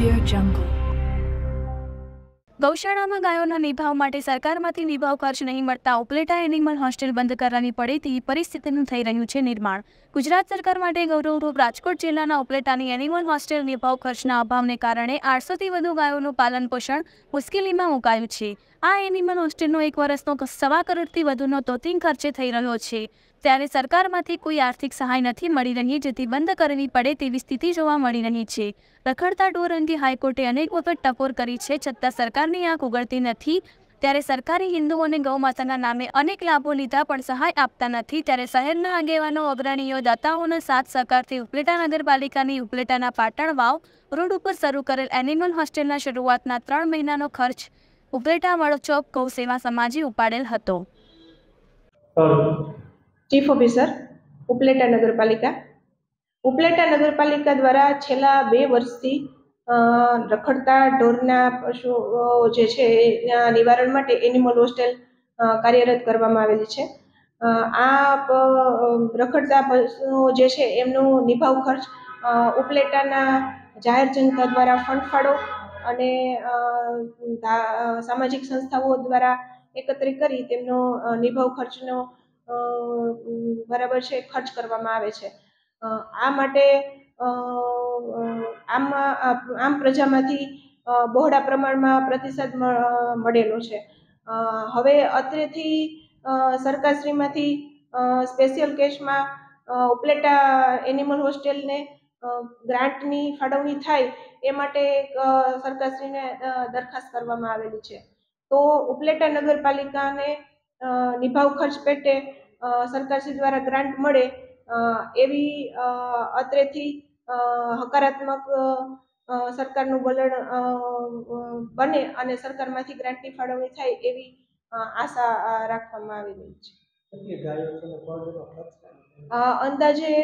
Audio Jungle. ગૌશાળામાં ગાયોના નિભાવ માટે સરકારમાંથી નિભાવ ખર્ચ નહીં મળતા ઉપલેટા એનિમલ હોસ્ટેલ બંધ કરવાની પડે તેવી પરિસ્થિતિનું થઈ રહ્યું છે નિર્માણ. ગુજરાત સરકાર માટે ગૌરવરૂપ રાજકોટ જિલ્લાના ઉપલેટાની એનિમલ હોસ્ટેલ નિભાવ ખર્ચના અભાવને કારણે 800થી વધુ ગાયોનું પાલન પોષણ મુશ્કેલીમાં મુકાયું છે. આ એનિમલ હોસ્ટેલનો 1 વર્ષનો 1.25 કરોડથી વધુનો તોતિંગ ખર્ચે થઈ રહ્યો છે. ત્યારે સરકારમાંથી કોઈ આર્થિક સહાય નથી મળી રહી, જેથી બંધ કરવી પડે તેવી સ્થિતિ જોવા મળી રહી છે. રખડતા ઢોર અંગે હાઈકોર્ટે અનેક વખત ટકોર કરી છે, છતાં સરકારની આંખ ઉઘડતી નથી. ત્યારે સરકારી હિન્દુઓને ગૌમાતાના નામે અનેક લાભો લીધા પણ સહાય આપતા નથી. ત્યારે શહેરના આગેવાનો, અગ્રણીઓ, દાતાઓના સાથ સહકારથી ઉપલેટા નગરપાલિકાની ઉપલેટાના પાટણ વાવ રોડ ઉપર શરૂ કરેલ એનિમલ હોસ્ટેલના શરૂઆતના 3 મહિનાનો ખર્ચ ઉપલેટા વડોચોક ગૌ સેવા સમાજે ઉપાડેલ હતો. ચીફ ઓફિસર ઉપલેટા નગરપાલિકા. ઉપલેટા નગરપાલિકા દ્વારા છેલ્લા 2 વર્ષથી રખડતા ઢોરના પશુઓ જે છે એના નિવારણ માટે એનિમલ હોસ્ટેલ કાર્યરત કરવામાં આવેલી છે. આ રખડતા પશુઓ જે છે એમનો નિભાવ ખર્ચ ઉપલેટાના જાહેર જનતા દ્વારા ફંડ ફાળો અને સામાજિક સંસ્થાઓ દ્વારા એકત્રિત કરી તેમનો નિભાવ ખર્ચનો બરાબર છે ખર્ચ કરવામાં આવે છે. આ માટે આમ પ્રજામાંથી બહોળા પ્રમાણમાં પ્રતિસાદ મળેલો છે. હવે અત્રેથી સરકારશ્રીમાંથી સ્પેશિયલ કેસમાં ઉપલેટા એનિમલ હોસ્ટેલને ગ્રાન્ટની ફાળવણી થાય એ માટે સરકારશ્રીને દરખાસ્ત કરવામાં આવેલી છે. તો ઉપલેટા નગરપાલિકાને નિભાવ ખર્ચ પેટે સરકારશ્રી દ્વારા ગ્રાન્ટ મળે એવી અત્રેથી હકારાત્મક સરકારનું વલણ બને અને સરકારમાંથી ગ્રાન્ટની ફાળવણી થાય એવી આશા રાખવામાં આવેલી છે. અંદાજે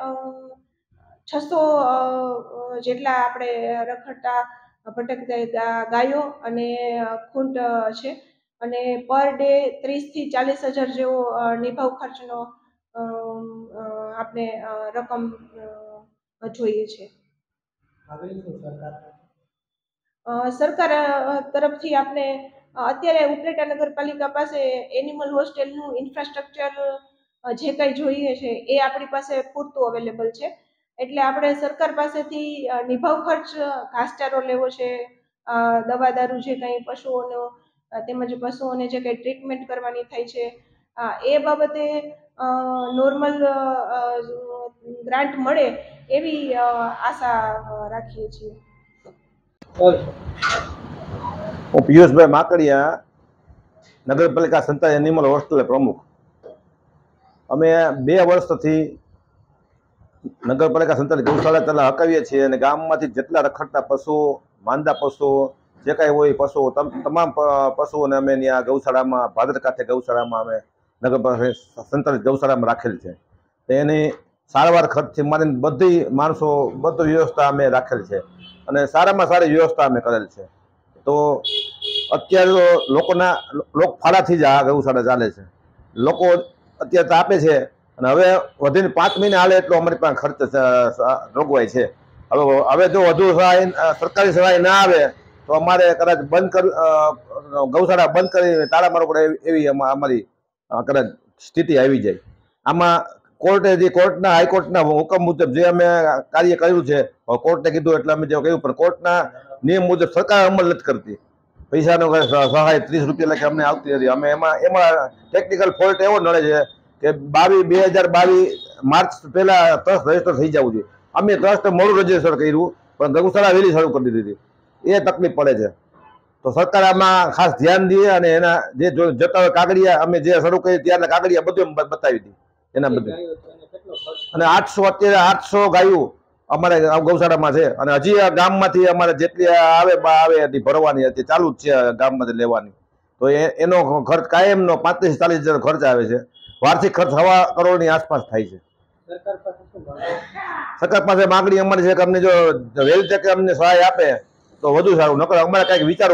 600 જેટલા આપણે રખડતા ભટકતા ગાયો અને ખૂંટ છે અને પર ડે 30થી 40 હજાર જેવો નિભાવ ખર્ચનો આપણે રકમ જોઈએ છે. સરકાર તરફથી આપણે અત્યારે ઉપલેટા નગરપાલિકા પાસે એનિમલ હોસ્ટેલનું ઇન્ફ્રાસ્ટ્રક્ચર જે કંઈ જોઈએ છે એ આપણી પાસે પૂરતું અવેલેબલ છે. એટલે આપણે સરકાર પાસેથી નિભાવ ખર્ચ ઘાસચારો લેવો છે, દવા દારૂ જે કંઈ પશુઓનો તેમજ પશુઓને જે કંઈ ટ્રીટમેન્ટ કરવાની થાય છે એ બાબતે નોર્મલ ગ્રાન્ટ મળે એવી આશા રાખીએ છીએ. હું પિયુષભાઈ માકડિયા, નગરપાલિકા સંચાલિત એનિમલ હોસ્ટેલ પ્રમુખ. અમે 2 વર્ષથી નગરપાલિકા સંચાલિત ગૌશાળા તલા હકાવીએ છીએ અને ગામમાંથી જેટલા રખડતા પશુઓ, માંદા પશુઓ, જે કાંઈ હોય પશુઓ, તમામ પશુઓને અમે ત્યાં ગૌશાળામાં ભાદર કાંઠે ગૌશાળામાં અમે નગરપાલિકા સંચાલિત ગૌશાળામાં રાખેલ છે. એની સારવાર ખર્ચથી મારીને બધી માણસો બધી વ્યવસ્થા અમે રાખેલ છે અને સારામાં સારી વ્યવસ્થા અમે કરેલ છે. તો અત્યારે તો લોકફાળાથી જ આ ગૌશાળા ચાલે છે. લોકો અત્યારે તો આપે છે અને હવે વધીને 5 મહિના હાલે એટલો અમારી પાસે ખર્ચ રોગવાય છે. હવે જો વધુ સહાય સરકારી સહાય ના આવે તો અમારે કદાચ ગૌશાળા બંધ કરી તાળા મારવું પડે એવી અમારી કદાચ સ્થિતિ આવી જાય. આમાં કોર્ટના હાઈકોર્ટના હુકમ મુજબ જે અમે કાર્ય કર્યું છે, કોર્ટે કીધું એટલે અમે જે કહ્યું, પણ કોર્ટના નિયમ મુજબ સરકાર અમલ નથી કરતી. પૈસાનો સહાય 30 રૂપિયા લખે અમને આવતી નથી. અમે એમાં ટેકનિકલ ફોલ્ટ એવો નડે છે કે 2022 માર્ચ પહેલા ટ્રસ્ટ રજીસ્ટર થઈ જવું જોઈએ. અમે ટ્રસ્ટ મોડું રજીસ્ટર કર્યું પણ ગૌશાળા વહેલી શરૂ કરી દીધી. એ તકલીફ પડે છે. તો સરકાર આમાં ખાસ ધ્યાન દે અને એના જે જતા હોય કાગળિયા અમે જે શરૂ કરી ત્યારના કાગળિયા બધું બતાવી હતી એના બધું. અને 800 ગાયો અમારે ગૌશાળામાં છે અને હજી આ ગામમાંથી અમારે જેટલી આવે એટલી ભરવાની હતી, ચાલુ જ છે ગામમાંથી લેવાની. તો એનો ખર્ચ કાયમનો 35-40 હજાર ખર્ચ આવે છે. વાર્ષિક ખર્ચ 1.25 કરોડની આસપાસ થાય છે. સરકાર પાસે માગણી અમારી છે કે અમને જો વહેલી તકે અમને સહાય આપે તો વધુ સારું. નકર અમારે કંઈક વિચાર